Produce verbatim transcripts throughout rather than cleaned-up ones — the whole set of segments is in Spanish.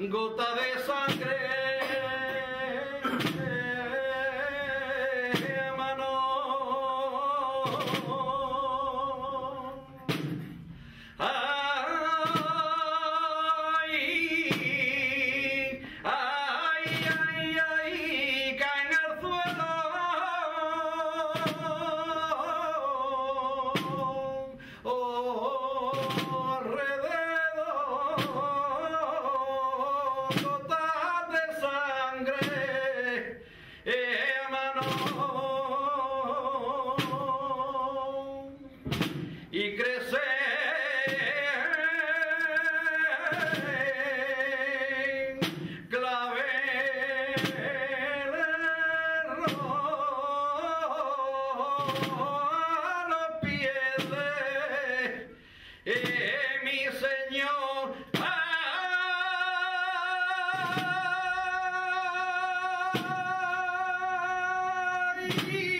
gota de sangre, mano. Ay, ay, ay, ay, cae en el suelo. Oh, alrededor, gotas de sangre, hermano, y crece eh, mi Señor, ay,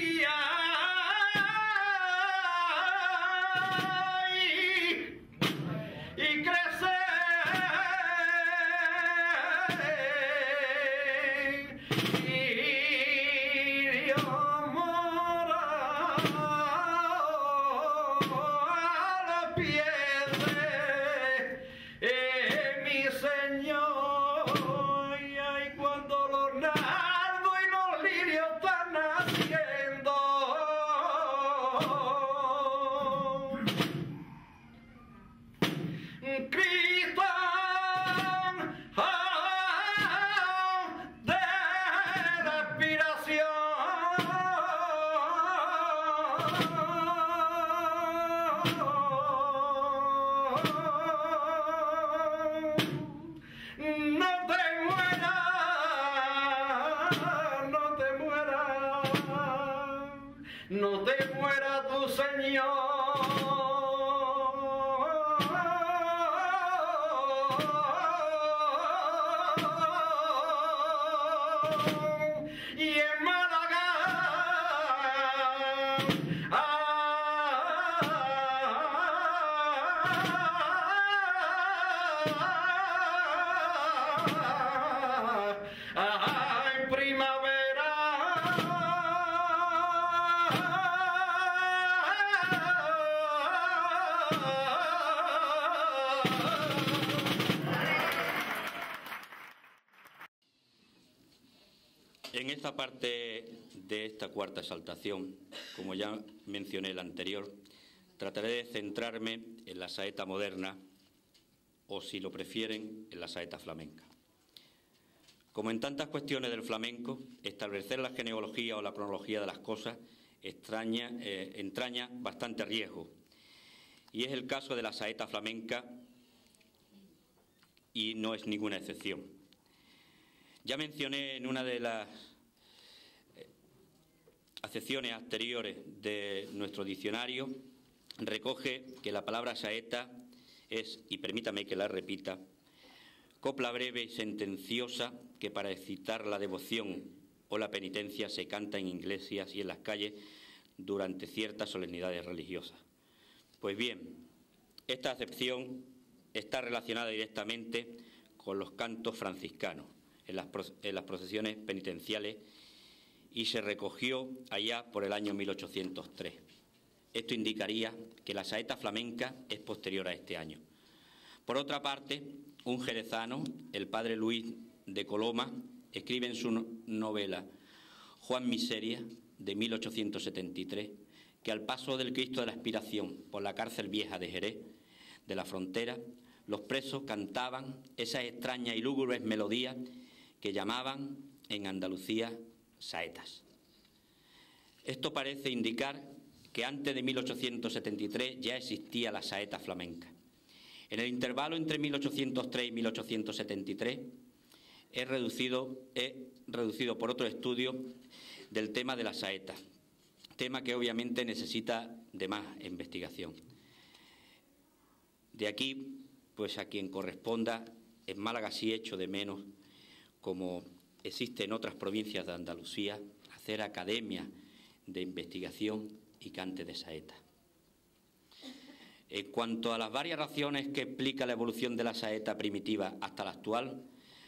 ay, y crece y Dios mora a los pies eh, mi Señor, y ay, cuando los nardos y los lirios están naciendo, Cristo ah, de la no te mueras, no te mueras, no te muera tu Señor. Y en Málaga, ah, en primavera, en esta parte de esta cuarta exaltación, como ya mencioné la anterior, trataré de centrarme en la saeta moderna o, si lo prefieren, en la saeta flamenca. Como en tantas cuestiones del flamenco, establecer la genealogía o la cronología de las cosas extraña, eh, entraña bastante riesgo. Y es el caso de la saeta flamenca y no es ninguna excepción. Ya mencioné en una de las acepciones anteriores de nuestro diccionario, recoge que la palabra saeta es, y permítame que la repita, copla breve y sentenciosa que para excitar la devoción o la penitencia se canta en iglesias y en las calles durante ciertas solemnidades religiosas. Pues bien, esta acepción está relacionada directamente con los cantos franciscanos en las, en las procesiones penitenciales y se recogió allá por el año mil ochocientos tres. Esto indicaría que la saeta flamenca es posterior a este año. Por otra parte, un jerezano, el padre Luis de Coloma, escribe en su novela Juan Miseria, de mil ochocientos setenta y tres, que al paso del Cristo de la Expiración por la cárcel vieja de Jerez, de la Frontera, los presos cantaban esas extrañas y lúgubres melodías que llamaban en Andalucía saetas. Esto parece indicar que antes de mil ochocientos setenta y tres ya existía la saeta flamenca. En el intervalo entre mil ochocientos tres y mil ochocientos setenta y tres es reducido, es reducido por otro estudio del tema de la saeta, tema que obviamente necesita de más investigación. De aquí, pues a quien corresponda, en Málaga sí echo de menos, como existe en otras provincias de Andalucía, hacer academia de investigación y cante de saeta. En cuanto a las varias razones que explica la evolución de la saeta primitiva hasta la actual,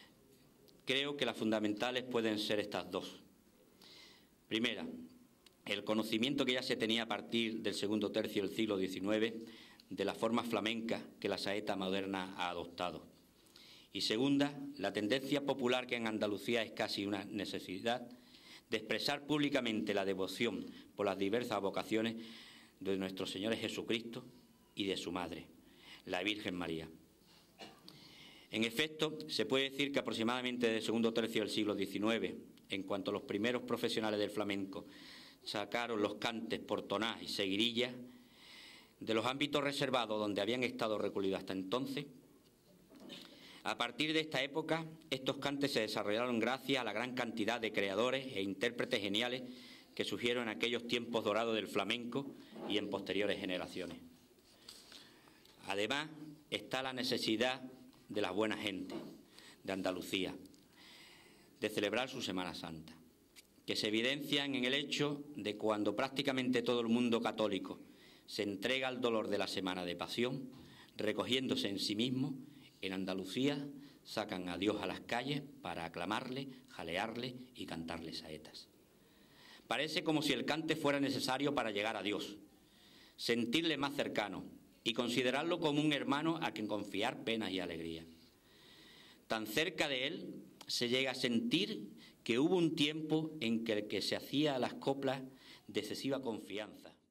Creo que las fundamentales pueden ser estas dos. Primera, el conocimiento que ya se tenía a partir del segundo tercio del siglo diecinueve de la forma flamenca que la saeta moderna ha adoptado. Y segunda, la tendencia popular que en Andalucía es casi una necesidad de expresar públicamente la devoción por las diversas vocaciones de nuestro Señor Jesucristo y de su Madre, la Virgen María. En efecto, se puede decir que aproximadamente desde el segundo tercio del siglo diecinueve, en cuanto los primeros profesionales del flamenco sacaron los cantes por tonás y seguirillas, de los ámbitos reservados donde habían estado recluidos hasta entonces, a partir de esta época, estos cantes se desarrollaron gracias a la gran cantidad de creadores e intérpretes geniales que surgieron en aquellos tiempos dorados del flamenco y en posteriores generaciones. Además, está la necesidad de la buena gente de Andalucía de celebrar su Semana Santa, que se evidencian en el hecho de cuando prácticamente todo el mundo católico se entrega al dolor de la Semana de Pasión, recogiéndose en sí mismo. En Andalucía sacan a Dios a las calles para aclamarle, jalearle y cantarle saetas. Parece como si el cante fuera necesario para llegar a Dios, sentirle más cercano y considerarlo como un hermano a quien confiar penas y alegrías. Tan cerca de él se llega a sentir que hubo un tiempo en que el que se hacía a las coplas de excesiva confianza.